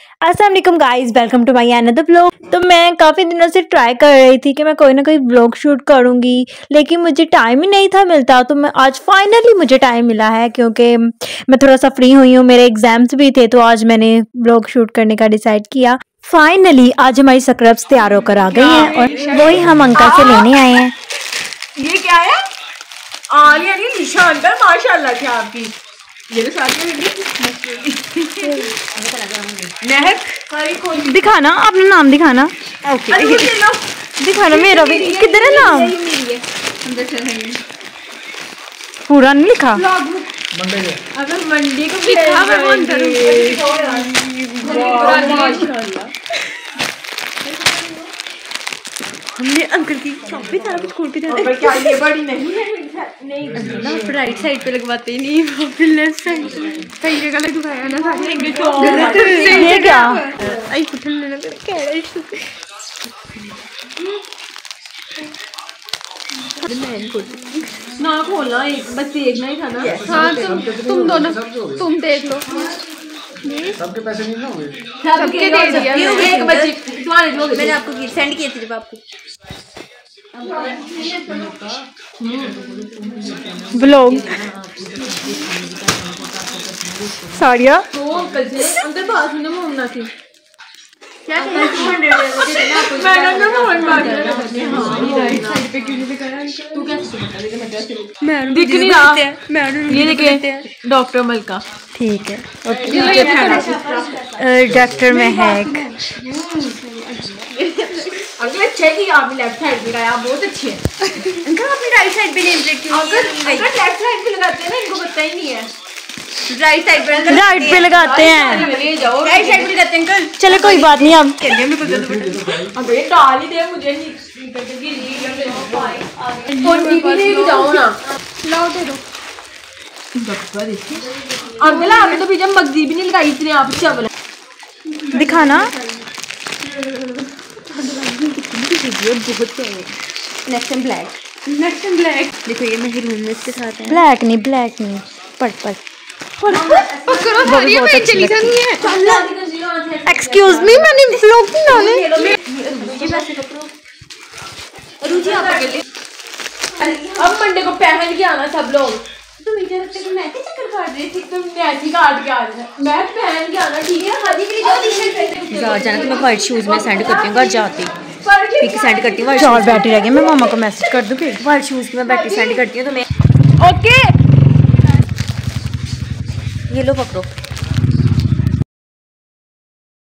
अस्सलाम वालेकुम guys, welcome to my another vlog. तो मैं काफ़ी दिनों से ट्राई कर रही थी कि मैं कोई ना कोई व्लॉग शूट करूँगी, लेकिन मुझे टाइम ही नहीं था मिलता। तो मैं आज फाइनली मुझे टाइम मिला है, क्योंकि मैं थोड़ा सा फ्री हुई हूँ, मेरे एग्ज़ाम्स भी थे, तो आज मैंने व्लॉग शूट करने का डिसाइड किया। फाइनली आज हमारी स्क्रब्स तैयार होकर आ गई हैं और वही हम अंकल से लेने आए हैं। ये क्या है? आलिया नहीं, निशा अंकल माशाल्लाह क्या आपकी। ये तो साथ में महक दिखाना अपना नाम, दिखाना। ओके दिखाना मेरा भी, किधर है नाम? पूरा नहीं लिखा। अगर मंडे को लिखा मैं फोन करूंगी। हमने अंकल की काफी सारा कुछ खोल के दे दिया। क्या ये बड़ी नहीं है? नहीं ना, आप राइट साइड पे लगवाते ही नहीं, वो फिर लेफ्ट साइड कई जगह लगवाया ना सारे। ये क्या? आई कुछ लेना क्या है इसको? ना खोलना, एक बस देखना ही था ना। हाँ तुम दोनों तुम देख लो। सबके पैसे नहीं ना हुए, सबके दे दिया। एक बच्चे तुम्हारे दो मैंने आपको सेंड किए थे जब आपको व्लॉग साड़िया अंकल से अंकल बात सुनो मोमना की क्या मैंने ना फोन मार दिया। राइट साइड पे क्यों नहीं दिखाया? तू कैसे बता? मैं दिख नहीं रहा। ये देखिए डॉक्टर मलका। ठीक है, डॉक्टर महक। अंकल अच्छे की आपने लेफ्ट साइड पे लगाया, बहुत अच्छे है। अंकल आपने राइट साइड पे नेम प्लेट क्यों? अगर लेफ्ट साइड पे लगाते हैं ना, इनको पता ही नहीं है। राइट साइड पे राइट पे लगाते हैं, ले जाओ राइट साइड पे लगाते हैं अंकल। चले कोई बात नहीं। अब अब ये डाल ही दे मुझे निकल के गिरी फोन टीवी ले जाओ ना। लाओ दे दो। अंकल आपने तो पीछे मगजी भी नहीं लगाई, इतने आप चावल दिखाना। नेक्स्ट टाइम ब्लैक देखो, ये मेरी रूममेट के साथ है। ब्लैक नहीं पर्पल। ये मैं चली जानी है। एक्सक्यूज मी, मैंने व्लॉग नहीं डाले। रुचि आप अकेले। अब मंडे को पहन के आना सब लोग। तुम इधर तक मैं के चक्कर काट रही थी। तुम ऐसी काट के आ जाना, मैं पहन के आना, ठीक है? हादी मेरी जो टी-शर्ट घर जाना तो मैं व्हाइट शूज में सेंड करती हूँ। घर जाते पिक सेंड करती हूँ। चार बैटरी रह गई, मैं मामा को मैसेज कर दूँ फिर। व्हाइट शूज की मैं बैटरी सेंड करती हूँ तुम्हें। ओके ये लो पकड़ो।